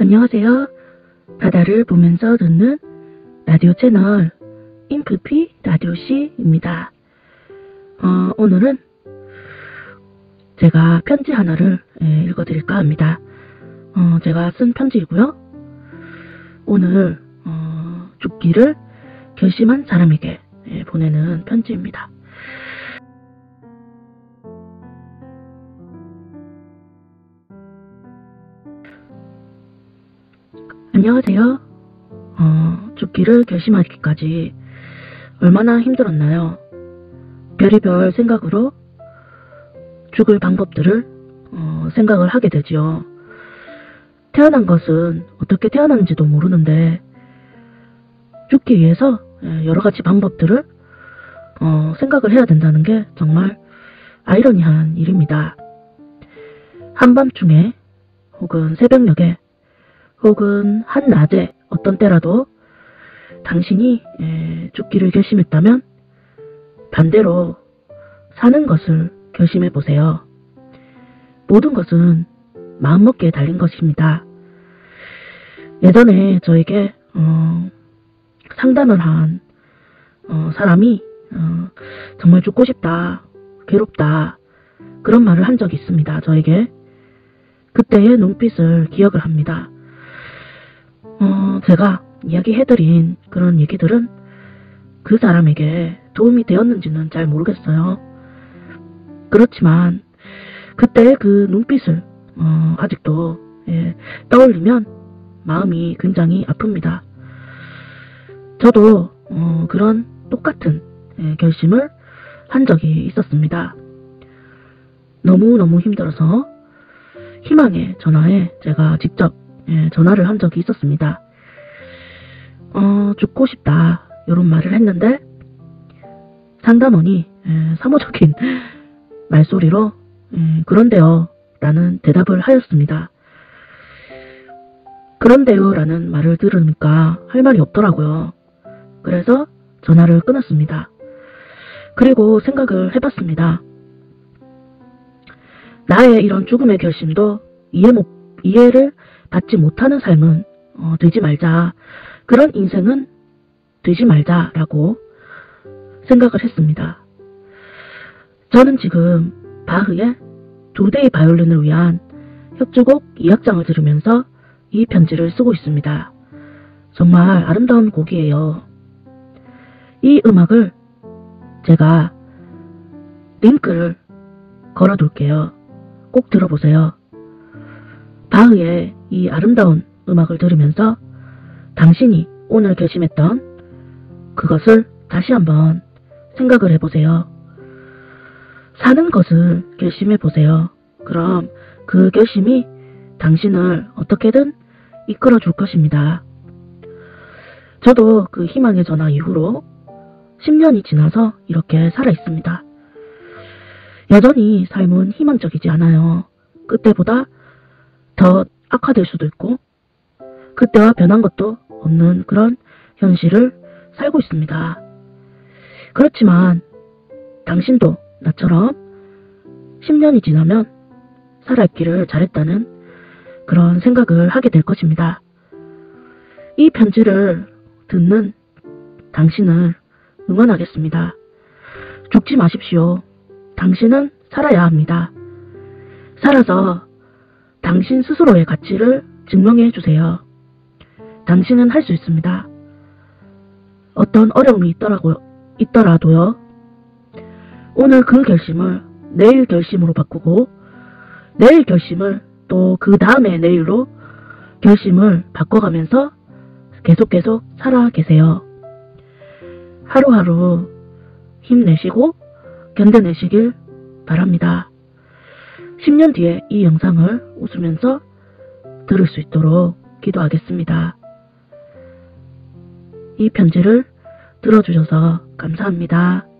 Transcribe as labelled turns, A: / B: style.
A: 안녕하세요. 바다를 보면서 듣는 라디오 채널 인프피 라디오씨입니다. 오늘은 제가 편지 하나를 읽어드릴까 합니다. 제가 쓴 편지이고요. 오늘 죽기를 결심한 사람에게 보내는 편지입니다. 안녕하세요. 죽기를 결심하기까지 얼마나 힘들었나요? 별의별 생각으로 죽을 방법들을 생각을 하게 되지요. 태어난 것은 어떻게 태어났는지도 모르는데 죽기 위해서 여러가지 방법들을 생각을 해야 된다는 게 정말 아이러니한 일입니다. 한밤중에 혹은 새벽녘에 혹은 한낮에 어떤 때라도 당신이 죽기를 결심했다면 반대로 사는 것을 결심해보세요. 모든 것은 마음먹기에 달린 것입니다. 예전에 저에게 상담을 한 사람이 정말 죽고 싶다, 괴롭다 그런 말을 한 적이 있습니다. 저에게. 그때의 눈빛을 기억을 합니다. 제가 이야기해드린 그런 얘기들은 그 사람에게 도움이 되었는지는 잘 모르겠어요. 그렇지만 그때의 그 눈빛을 아직도 떠올리면 마음이 굉장히 아픕니다. 저도 그런 똑같은 결심을 한 적이 있었습니다. 너무너무 힘들어서 희망의 전화에 제가 직접 전화를 한 적이 있었습니다. 죽고 싶다 이런 말을 했는데 상담원이 사무적인 말소리로 그런데요 라는 대답을 하였습니다. 그런데요 라는 말을 들으니까 할 말이 없더라고요. 그래서 전화를 끊었습니다. 그리고 생각을 해봤습니다. 나의 이런 죽음의 결심도 이해를 받지 못하는 삶은 되지 말자. 그런 인생은 되지 말자라고 생각을 했습니다. 저는 지금 바흐의 2대의 바이올린을 위한 협주곡 2악장을 들으면서 이 편지를 쓰고 있습니다. 정말 아름다운 곡이에요. 이 음악을 제가 링크를 걸어둘게요. 꼭 들어보세요. 바흐의 이 아름다운 음악을 들으면서 당신이 오늘 결심했던 그것을 다시 한번 생각을 해보세요. 사는 것을 결심해보세요. 그럼 그 결심이 당신을 어떻게든 이끌어 줄 것입니다. 저도 그 희망의 전화 이후로 10년이 지나서 이렇게 살아 있습니다. 여전히 삶은 희망적이지 않아요. 그때보다 더 악화될 수도 있고 그때와 변한 것도 없는 그런 현실을 살고 있습니다. 그렇지만 당신도 나처럼 10년이 지나면 살아있기를 잘했다는 그런 생각을 하게 될 것입니다. 이 편지를 듣는 당신을 응원하겠습니다. 죽지 마십시오. 당신은 살아야 합니다. 살아서 당신 스스로의 가치를 증명해 주세요. 당신은 할 수 있습니다. 어떤 어려움이 있더라도요. 오늘 그 결심을 내일 결심으로 바꾸고 내일 결심을 또 그 다음에 내일로 결심을 바꿔가면서 계속 살아 계세요. 하루하루 힘내시고 견뎌내시길 바랍니다. 10년 뒤에 이 영상을 웃으면서 들을 수 있도록 기도하겠습니다. 이 편지를 들어주셔서 감사합니다.